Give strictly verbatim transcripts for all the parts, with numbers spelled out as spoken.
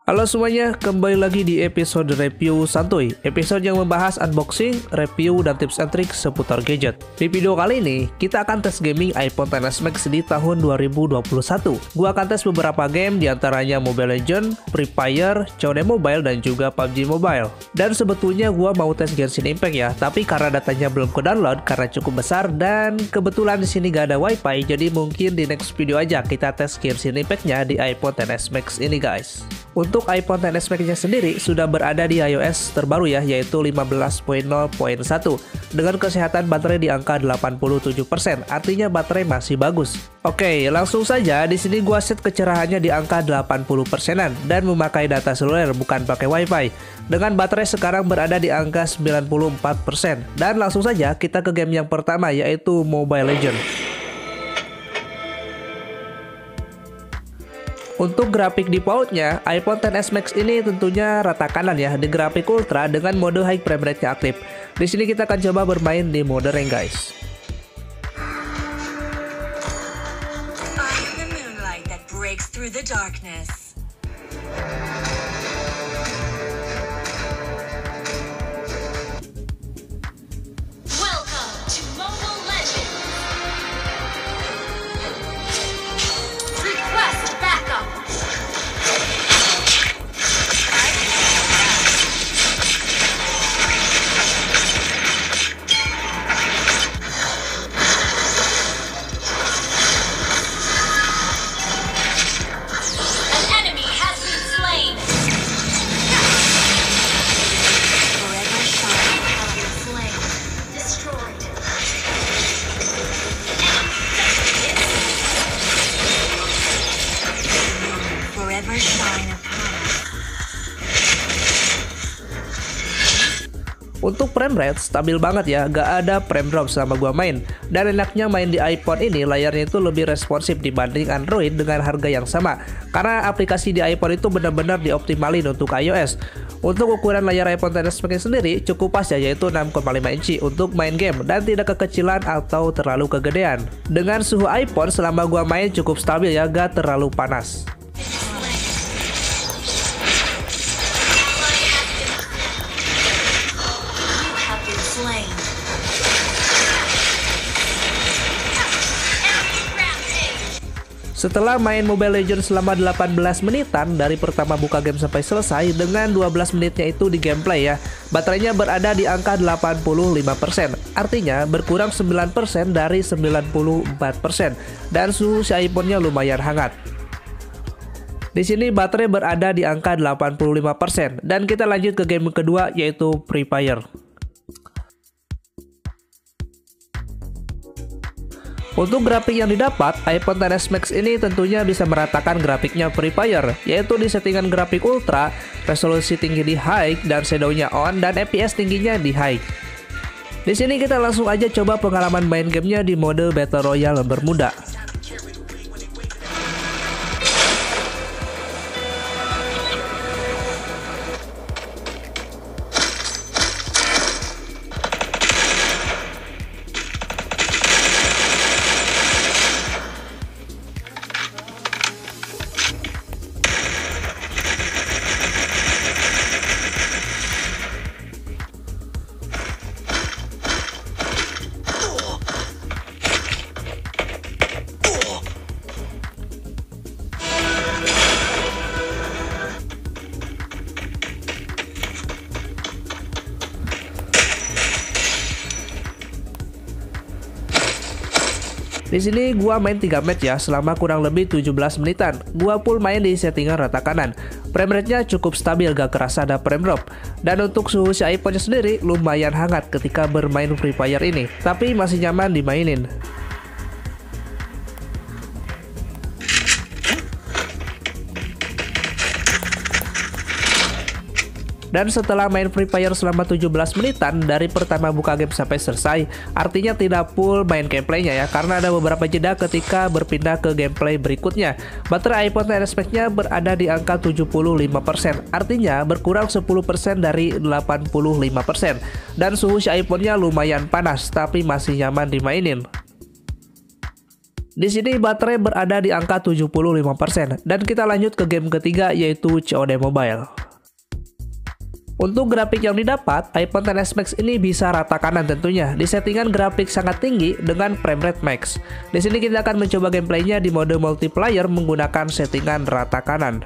Halo semuanya, kembali lagi di episode review santuy, episode yang membahas unboxing, review, dan tips and trik seputar gadget. Di video kali ini, kita akan tes gaming iPhone X S Max di tahun dua ribu dua puluh satu. Gua akan tes beberapa game, diantaranya Mobile Legends, Free Fire, C O D Mobile, dan juga P U B G Mobile. Dan sebetulnya gua mau tes Genshin Impact ya, tapi karena datanya belum ke-download karena cukup besar, dan kebetulan di sini gak ada wifi, jadi mungkin di next video aja kita tes Genshin Impact-nya di iPhone X S Max ini guys. Untuk iPhone X S Max-nya sendiri sudah berada di iOS terbaru ya, yaitu lima belas titik nol titik satu dengan kesehatan baterai di angka delapan puluh tujuh persen, artinya baterai masih bagus. Oke, langsung saja di sini gua set kecerahannya di angka delapan puluh persenan dan memakai data seluler bukan pakai wifi. Dengan baterai sekarang berada di angka sembilan puluh empat persen. Dan langsung saja kita ke game yang pertama, yaitu Mobile Legends. Untuk grafik defaultnya, iPhone X S Max ini tentunya rata kanan ya, di grafik ultra dengan mode high frame rate-nya aktif. Di sini kita akan coba bermain di mode rank guys. Untuk frame rate stabil banget ya, gak ada frame drop selama gua main. Dan enaknya main di iPhone ini layarnya itu lebih responsif dibanding Android dengan harga yang sama, karena aplikasi di iPhone itu benar-benar dioptimalin untuk iOS. Untuk ukuran layar iPhone X S Max sendiri cukup pas ya, yaitu enam koma lima inci untuk main game dan tidak kekecilan atau terlalu kegedean. Dengan suhu iPhone selama gua main cukup stabil ya, gak terlalu panas. Setelah main Mobile Legends selama delapan belas menitan dari pertama buka game sampai selesai, dengan dua belas menitnya itu di gameplay ya, baterainya berada di angka delapan puluh lima persen, artinya berkurang sembilan persen dari sembilan puluh empat persen, dan suhu si iPhone-nya lumayan hangat. Di sini baterai berada di angka delapan puluh lima persen, dan kita lanjut ke game kedua, yaitu Free Fire. Untuk grafik yang didapat, iPhone X S Max ini tentunya bisa meratakan grafiknya Free Fire, yaitu di settingan grafik ultra, resolusi tinggi di high, dan shadow-nya on, dan F P S tingginya di high. Di sini kita langsung aja coba pengalaman main gamenya di mode Battle Royale bermuda. Di sini gua main tiga match ya, selama kurang lebih tujuh belas menitan. Gua full main di settingan rata kanan. Frame rate-nya cukup stabil, gak kerasa ada frame drop. Dan untuk suhu si iPhone-nya sendiri lumayan hangat ketika bermain Free Fire ini, tapi masih nyaman dimainin. Dan setelah main Free Fire selama tujuh belas menitan dari pertama buka game sampai selesai, artinya tidak full main gameplaynya ya, karena ada beberapa jeda ketika berpindah ke gameplay berikutnya. Baterai iPhone X S Max-nya berada di angka tujuh puluh lima persen, artinya berkurang sepuluh persen dari delapan puluh lima persen. Dan suhu si iPhone-nya lumayan panas, tapi masih nyaman dimainin. Di sini baterai berada di angka tujuh puluh lima persen. Dan kita lanjut ke game ketiga yaitu C O D Mobile. Untuk grafik yang didapat, iPhone X S Max ini bisa rata kanan tentunya di settingan grafik sangat tinggi dengan frame rate max. Di sini kita akan mencoba gameplaynya di mode multiplayer menggunakan settingan rata kanan.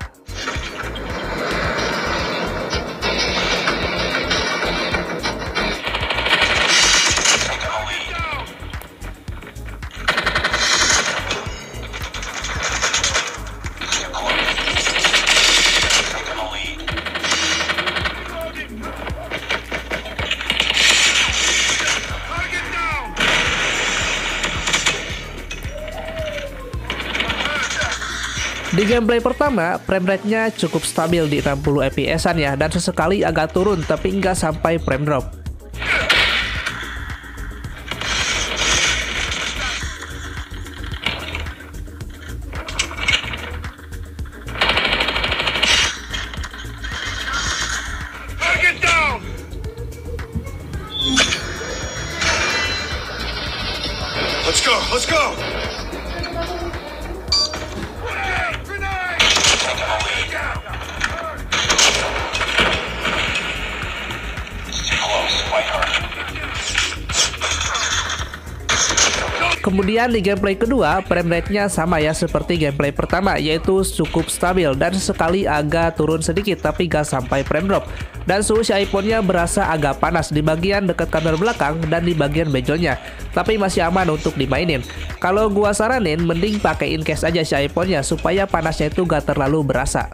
Di gameplay pertama, frame rate-nya cukup stabil di enam puluh F P S-an ya, dan sesekali agak turun tapi nggak sampai frame drop. Let's go, let's go! Kemudian di gameplay kedua, frame rate-nya sama ya seperti gameplay pertama, yaitu cukup stabil dan sekali agak turun sedikit tapi gak sampai frame drop. Dan suhu si iPhone-nya berasa agak panas di bagian dekat kamera belakang dan di bagian bezelnya, tapi masih aman untuk dimainin. Kalau gua saranin, mending pakein case aja si iPhone-nya supaya panasnya itu gak terlalu berasa.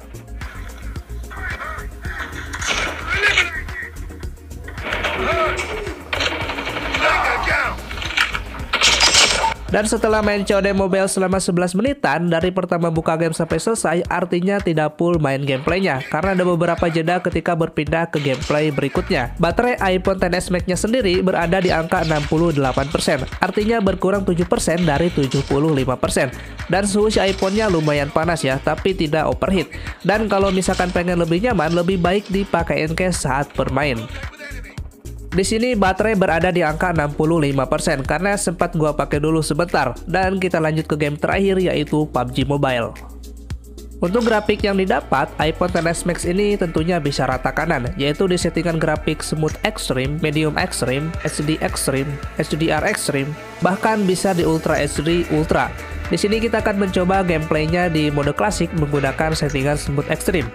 Dan setelah main C O D Mobile selama sebelas menitan, dari pertama buka game sampai selesai, artinya tidak full main gameplaynya, karena ada beberapa jeda ketika berpindah ke gameplay berikutnya. Baterai iPhone X S Max-nya sendiri berada di angka enam puluh delapan persen, artinya berkurang tujuh persen dari tujuh puluh lima persen. Dan suhu si iPhone-nya lumayan panas ya, tapi tidak overheat. Dan kalau misalkan pengen lebih nyaman, lebih baik dipakein case saat bermain. Di sini baterai berada di angka enam puluh lima persen karena sempat gua pakai dulu sebentar. Dan kita lanjut ke game terakhir yaitu P U B G Mobile. Untuk grafik yang didapat, iPhone X S Max ini tentunya bisa rata kanan, yaitu di settingan grafik Smooth Extreme, Medium Extreme, H D Extreme, H D R Extreme, bahkan bisa di Ultra H D Ultra. Di sini kita akan mencoba gameplaynya di mode klasik menggunakan settingan Smooth Extreme.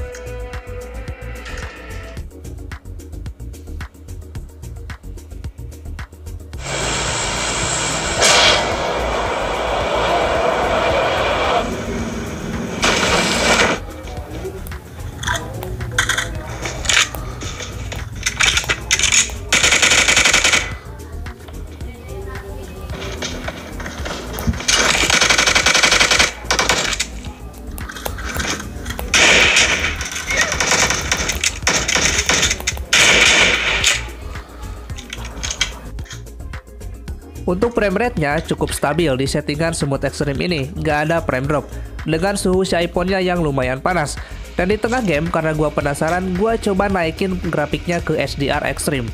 Untuk frame rate-nya cukup stabil di settingan Smooth Extreme ini, nggak ada frame drop, dengan suhu si iPhone-nya yang lumayan panas. Dan di tengah game, karena gua penasaran, gua coba naikin grafiknya ke H D R Extreme.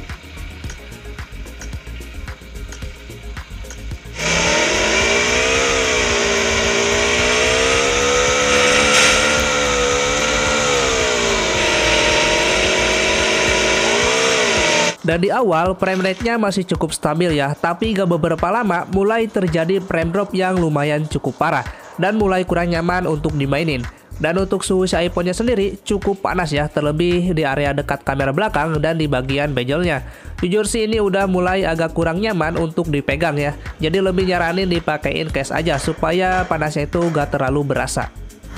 Dan di awal frame rate-nya masih cukup stabil ya, tapi gak beberapa lama mulai terjadi frame drop yang lumayan cukup parah dan mulai kurang nyaman untuk dimainin. Dan untuk suhu si iPhone-nya sendiri cukup panas ya, terlebih di area dekat kamera belakang dan di bagian bezelnya. Jujur sih ini udah mulai agak kurang nyaman untuk dipegang ya, jadi lebih nyaranin dipakein case aja supaya panasnya itu gak terlalu berasa.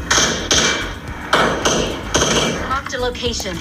Marked a location.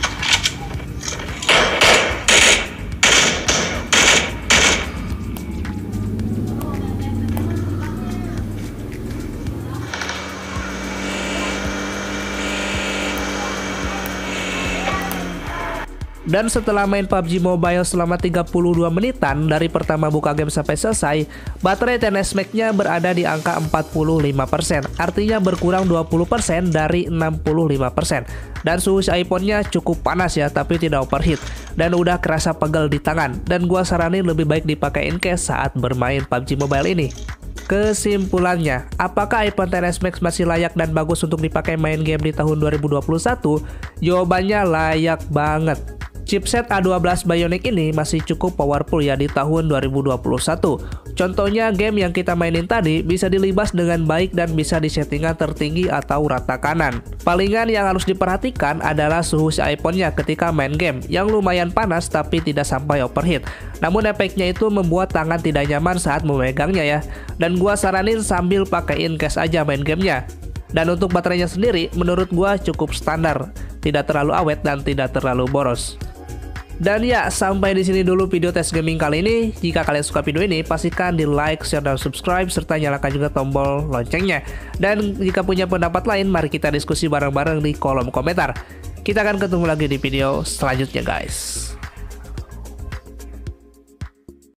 Dan setelah main P U B G Mobile selama tiga puluh dua menitan dari pertama buka game sampai selesai, baterai X S Max-nya berada di angka empat puluh lima persen, artinya berkurang dua puluh persen dari enam puluh lima persen. Dan suhu si iPhone-nya cukup panas ya, tapi tidak overheat dan udah kerasa pegel di tangan. Dan gua saranin lebih baik dipakein case saat bermain P U B G Mobile ini. Kesimpulannya, apakah iPhone X S Max masih layak dan bagus untuk dipakai main game di tahun dua ribu dua puluh satu? Jawabannya layak banget. Chipset A dua belas Bionic ini masih cukup powerful ya di tahun dua ribu dua puluh satu. Contohnya game yang kita mainin tadi bisa dilibas dengan baik dan bisa di settingan tertinggi atau rata kanan. Palingan yang harus diperhatikan adalah suhu si iPhone-nya ketika main game yang lumayan panas tapi tidak sampai overheat. Namun efeknya itu membuat tangan tidak nyaman saat memegangnya ya. Dan gua saranin sambil pakein case aja main gamenya. Dan untuk baterainya sendiri menurut gua cukup standar, tidak terlalu awet dan tidak terlalu boros. Dan ya, sampai di sini dulu video tes gaming kali ini. Jika kalian suka video ini, pastikan di like, share, dan subscribe, serta nyalakan juga tombol loncengnya. Dan jika punya pendapat lain, mari kita diskusi bareng-bareng di kolom komentar. Kita akan ketemu lagi di video selanjutnya guys.